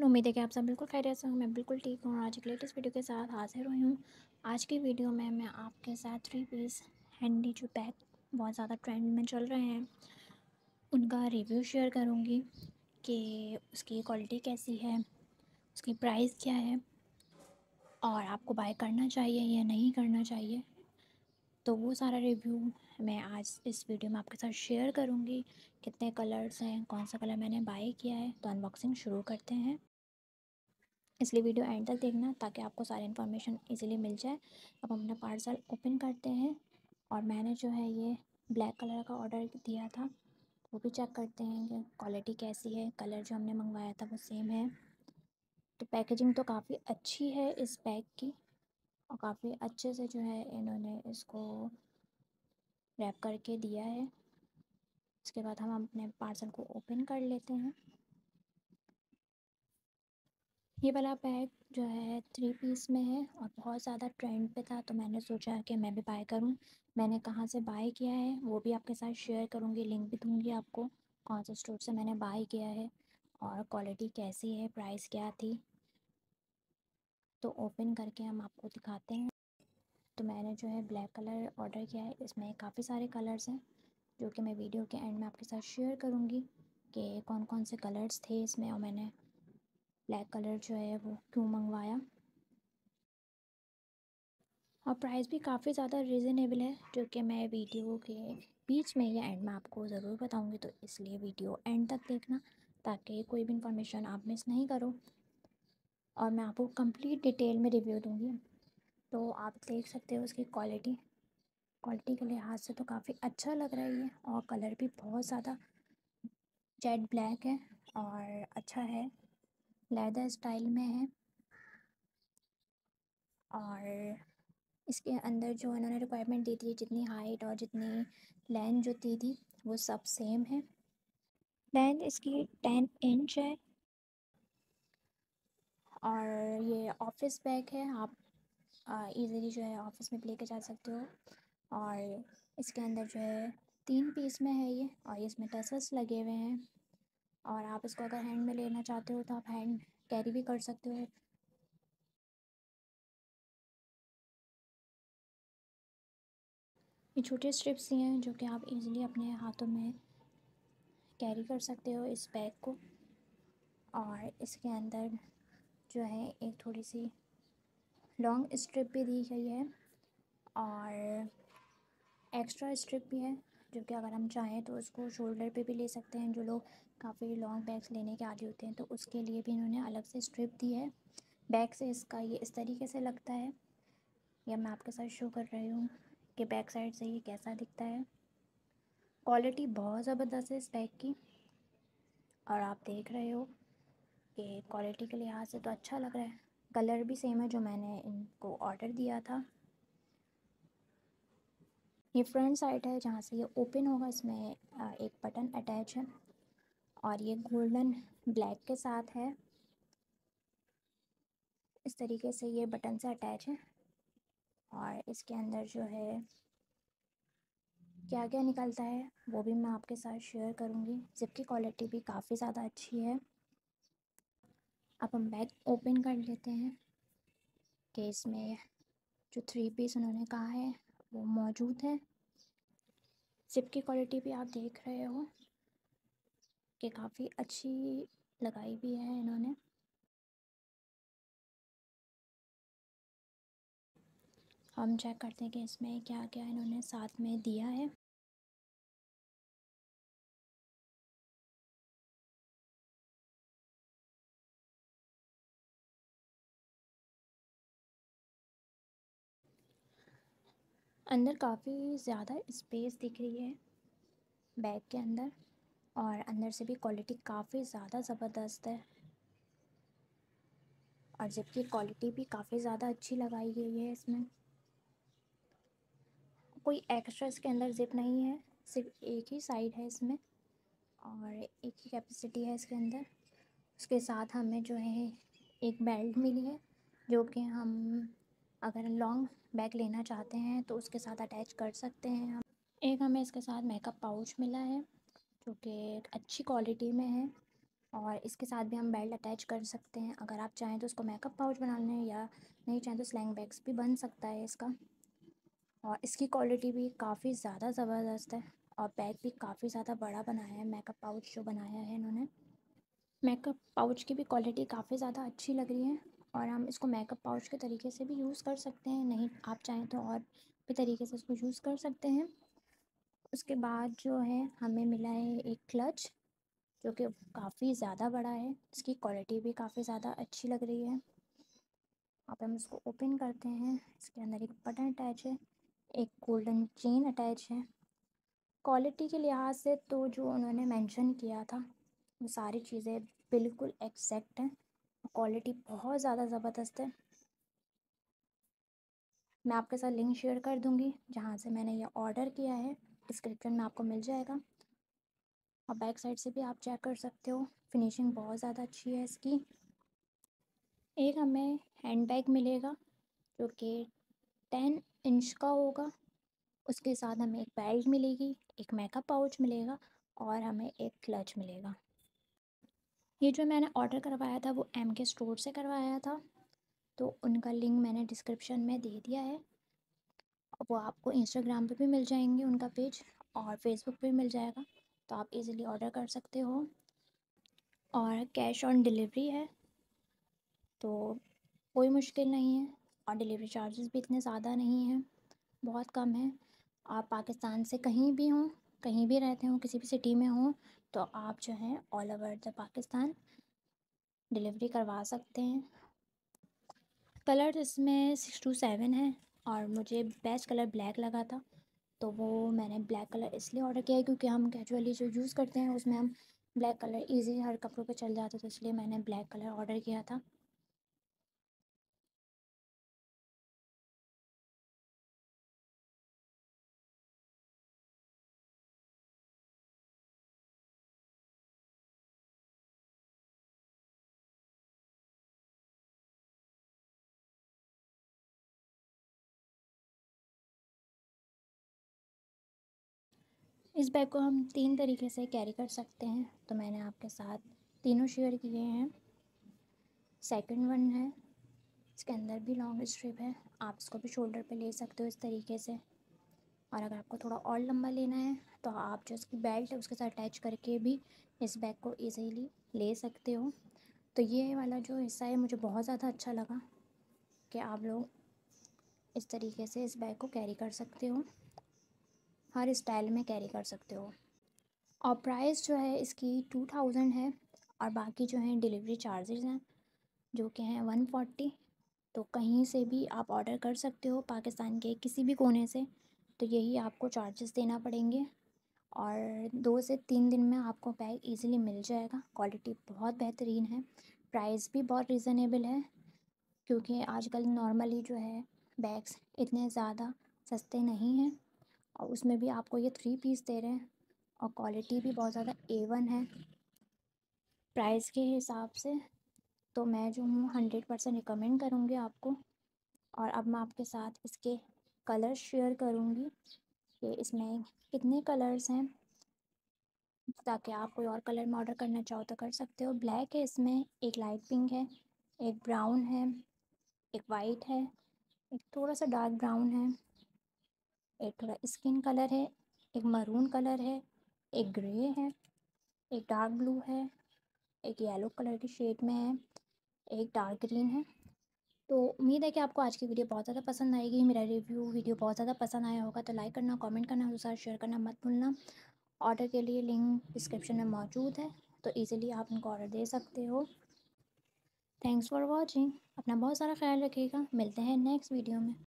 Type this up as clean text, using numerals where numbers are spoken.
उम्मीद है कि आप सब बिल्कुल खैरियत से हो। मैं बिल्कुल ठीक हूँ और आज एक लेटेस्ट वीडियो के साथ हाज़िर हुई हूँ। आज की वीडियो में मैं आपके साथ थ्री पीस हैंडी जो बैग बहुत ज़्यादा ट्रेंड में चल रहे हैं उनका रिव्यू शेयर करूँगी कि उसकी क्वालिटी कैसी है, उसकी प्राइस क्या है और आपको बाय करना चाहिए या नहीं करना चाहिए। तो वो सारा रिव्यू मैं आज इस वीडियो में आपके साथ शेयर करूँगी। कितने कलर्स हैं, कौन सा कलर मैंने बाय किया है। तो अनबॉक्सिंग शुरू करते हैं, इसलिए वीडियो एंड तक देखना ताकि आपको सारी इन्फॉर्मेशन इजीली मिल जाए। अब हम अपना पार्सल ओपन करते हैं और मैंने जो है ये ब्लैक कलर का ऑर्डर दिया था, वो भी चेक करते हैं कि क्वालिटी कैसी है। कलर जो हमने मंगवाया था वो सेम है। तो पैकेजिंग तो काफ़ी अच्छी है इस बैग की और काफ़ी अच्छे से जो है इन्होंने इसको रैप करके दिया है। इसके बाद हम अपने पार्सल को ओपन कर लेते हैं। ये वाला बैग जो है थ्री पीस में है और बहुत ज़्यादा ट्रेंड पे था, तो मैंने सोचा कि मैं भी बाय करूं। मैंने कहाँ से बाय किया है वो भी आपके साथ शेयर करूंगी, लिंक भी दूंगी आपको कौन से स्टोर से मैंने बाय किया है और क्वालिटी कैसी है, प्राइस क्या थी। तो ओपन करके हम आपको दिखाते हैं। तो मैंने जो है ब्लैक कलर ऑर्डर किया है। इसमें काफ़ी सारे कलर्स हैं जो कि मैं वीडियो के एंड में आपके साथ शेयर करूँगी कि कौन कौन से कलर्स थे इसमें और मैंने ब्लैक कलर जो है वो क्यों मंगवाया। और प्राइस भी काफ़ी ज़्यादा रीज़नेबल है जो कि मैं वीडियो के बीच में या एंड में आपको ज़रूर बताऊंगी। तो इसलिए वीडियो एंड तक देखना ताकि कोई भी इंफॉर्मेशन आप मिस नहीं करो और मैं आपको कंप्लीट डिटेल में रिव्यू दूंगी। तो आप देख सकते हो उसकी क्वालिटी क्वालिटी के लिहाज से तो काफ़ी अच्छा लग रहा है ये, और कलर भी बहुत ज़्यादा जेट ब्लैक है और अच्छा है, लेदर स्टाइल में है। और इसके अंदर जो इन्होंने रिक्वायरमेंट दी थी, जितनी हाइट और जितनी लेंथ जो दी थी वो सब सेम है। लेंथ इसकी 10 इंच है और ये ऑफिस बैग है। आप इजीली जो है ऑफिस में लेके जा सकते हो। और इसके अंदर जो है 3 पीस में है ये, और इसमें टसल्स लगे हुए हैं। और आप इसको अगर हैंड में लेना चाहते हो तो आप हैंड कैरी भी कर सकते हो। ये छोटे स्ट्रिप्स ही हैं जो कि आप इजीली अपने हाथों में कैरी कर सकते हो इस बैग को। और इसके अंदर जो है एक थोड़ी सी लॉन्ग स्ट्रिप भी दी गई है और एक्स्ट्रा स्ट्रिप भी है जो कि अगर हम चाहें तो उसको शोल्डर पे भी ले सकते हैं। जो लोग काफ़ी लॉन्ग बैग्स लेने के आदी होते हैं तो उसके लिए भी इन्होंने अलग से स्ट्रिप दी है। बैक से इसका ये इस तरीके से लगता है, या मैं आपके साथ शो कर रही हूँ कि बैक साइड से ये कैसा दिखता है। क्वालिटी बहुत ज़बरदस्त है इस बैग की और आप देख रहे हो कि क्वालिटी के लिहाज से तो अच्छा लग रहा है। कलर भी सेम है जो मैंने इनको ऑर्डर दिया था। ये फ्रंट साइड है जहाँ से ये ओपन होगा, इसमें एक बटन अटैच है और ये गोल्डन ब्लैक के साथ है। इस तरीके से ये बटन से अटैच है और इसके अंदर जो है क्या क्या निकलता है वो भी मैं आपके साथ शेयर करूँगी। ज़िप की क्वालिटी भी काफ़ी ज़्यादा अच्छी है। अब हम बैग ओपन कर लेते हैं कि इसमें जो थ्री पीस उन्होंने कहा है वो मौजूद है। ज़िप की क्वालिटी भी आप देख रहे हो कि काफ़ी अच्छी लगाई भी है इन्होंने। हम चेक करते हैं कि इसमें क्या क्या इन्होंने साथ में दिया है। अंदर काफ़ी ज़्यादा स्पेस दिख रही है बैग के अंदर, और अंदर से भी क्वालिटी काफ़ी ज़्यादा ज़बरदस्त है और ज़िप की क्वालिटी भी काफ़ी ज़्यादा अच्छी लगाई गई है। इसमें कोई एक्स्ट्रा इसके अंदर ज़िप नहीं है, सिर्फ एक ही साइड है इसमें और एक ही कैपेसिटी है इसके अंदर। उसके साथ हमें जो है एक बेल्ट मिली है जो कि हम अगर लॉन्ग बैग लेना चाहते हैं तो उसके साथ अटैच कर सकते हैं हम। एक हमें इसके साथ मेकअप पाउच मिला है जो कि एक अच्छी क्वालिटी में है और इसके साथ भी हम बेल्ट अटैच कर सकते हैं। अगर आप चाहें तो उसको मेकअप पाउच बना लें, या नहीं चाहें तो स्लैंग बैग्स भी बन सकता है इसका। और इसकी क्वालिटी भी काफ़ी ज़्यादा ज़बरदस्त है, और बैग भी काफ़ी ज़्यादा बड़ा बनाया है मेकअप पाउच जो बनाया है इन्होंने। मेकअप पाउच की भी क्वालिटी काफ़ी ज़्यादा अच्छी लग रही है, और हम इसको मेकअप पाउच के तरीके से भी यूज़ कर सकते हैं, नहीं आप चाहें तो और भी तरीके से इसको यूज़ कर सकते हैं। उसके बाद जो है हमें मिला है एक क्लच, जो कि काफ़ी ज़्यादा बड़ा है, इसकी क्वालिटी भी काफ़ी ज़्यादा अच्छी लग रही है। अब हम इसको ओपन करते हैं। इसके अंदर एक बटन अटैच है, एक गोल्डन चेन अटैच है। क्वालिटी के लिहाज से तो जो उन्होंने मेंशन किया था वो सारी चीज़ें बिल्कुल एग्जैक्ट हैं। क्वालिटी बहुत ज़्यादा ज़बरदस्त है। मैं आपके साथ लिंक शेयर कर दूँगी जहाँ से मैंने ये ऑर्डर किया है, डिस्क्रिप्शन में आपको मिल जाएगा। और बैक साइड से भी आप चेक कर सकते हो, फिनिशिंग बहुत ज़्यादा अच्छी है इसकी। एक हमें हैंड बैग मिलेगा जो कि 10 इंच का होगा। उसके साथ हमें एक बेल्ट मिलेगी, एक मेकअप पाउच मिलेगा, और हमें एक क्लच मिलेगा। ये जो मैंने ऑर्डर करवाया था वो MK स्टोर से करवाया था, तो उनका लिंक मैंने डिस्क्रिप्शन में दे दिया है। वो आपको इंस्टाग्राम पे भी मिल जाएंगे उनका पेज, और फेसबुक पे भी मिल जाएगा, तो आप इजीली ऑर्डर कर सकते हो। और कैश ऑन डिलीवरी है, तो कोई मुश्किल नहीं है। और डिलीवरी चार्जेस भी इतने ज़्यादा नहीं हैं, बहुत कम है। आप पाकिस्तान से कहीं भी हों, कहीं भी रहते हों, किसी भी सिटी में हों, तो आप जो है all over the Pakistan delivery करवा सकते हैं। कलर इसमें 6 to 7 है, और मुझे बेस्ट कलर ब्लैक लगा था, तो वो मैंने ब्लैक कलर इसलिए ऑर्डर किया है क्योंकि हम कैजुअली जो यूज़ करते हैं उसमें हम ब्लैक कलर इजी हर कपड़ों पे चल जाता है, तो इसलिए मैंने ब्लैक कलर ऑर्डर किया था। इस बैग को हम 3 तरीके से कैरी कर सकते हैं, तो मैंने आपके साथ तीनों शेयर किए हैं। सेकंड वन है, इसके अंदर भी लॉन्ग स्ट्रिप है, आप इसको भी शोल्डर पे ले सकते हो इस तरीके से। और अगर आपको थोड़ा और लंबा लेना है तो आप जो इसकी बेल्ट है उसके साथ अटैच करके भी इस बैग को इजीली ले सकते हो। तो ये वाला जो हिस्सा है मुझे बहुत ज़्यादा अच्छा लगा कि आप लोग इस तरीके से इस बैग को कैरी कर सकते हो, हर स्टाइल में कैरी कर सकते हो। और प्राइस जो है इसकी 2000 है, और बाकी जो है डिलीवरी चार्जेस हैं जो कि हैं 140। तो कहीं से भी आप ऑर्डर कर सकते हो पाकिस्तान के किसी भी कोने से, तो यही आपको चार्जेस देना पड़ेंगे। और 2 से 3 दिन में आपको बैग इजीली मिल जाएगा। क्वालिटी बहुत बेहतरीन है, प्राइस भी बहुत रिज़नेबल है, क्योंकि आजकल नॉर्मली जो है बैग्स इतने ज़्यादा सस्ते नहीं हैं, और उसमें भी आपको ये 3 पीस दे रहे हैं, और क्वालिटी भी बहुत ज़्यादा A1 है प्राइस के हिसाब से। तो मैं जो हूँ 100% रिकमेंड करूँगी आपको। और अब मैं आपके साथ इसके कलर शेयर करूँगी कि इसमें कितने कलर्स हैं, ताकि आप कोई और कलर में ऑर्डर करना चाहो तो कर सकते हो। ब्लैक है इसमें, एक लाइट पिंक है, एक ब्राउन है, एक वाइट है, एक थोड़ा सा डार्क ब्राउन है, एक थोड़ा स्किन कलर है, एक मरून कलर है, एक ग्रे है, एक डार्क ब्लू है, एक येलो कलर की शेड में है, एक डार्क ग्रीन है। तो उम्मीद है कि आपको आज की वीडियो बहुत ज़्यादा पसंद आएगी। मेरा रिव्यू वीडियो बहुत ज़्यादा पसंद आया होगा तो लाइक करना, कमेंट करना, उसके साथ शेयर करना मत भूलना। ऑर्डर के लिए लिंक डिस्क्रिप्शन में मौजूद है, तो इजीली आप उनको ऑर्डर दे सकते हो। Thanks for watching. अपना बहुत सारा ख्याल रखिएगा, मिलते हैं नेक्स्ट वीडियो में।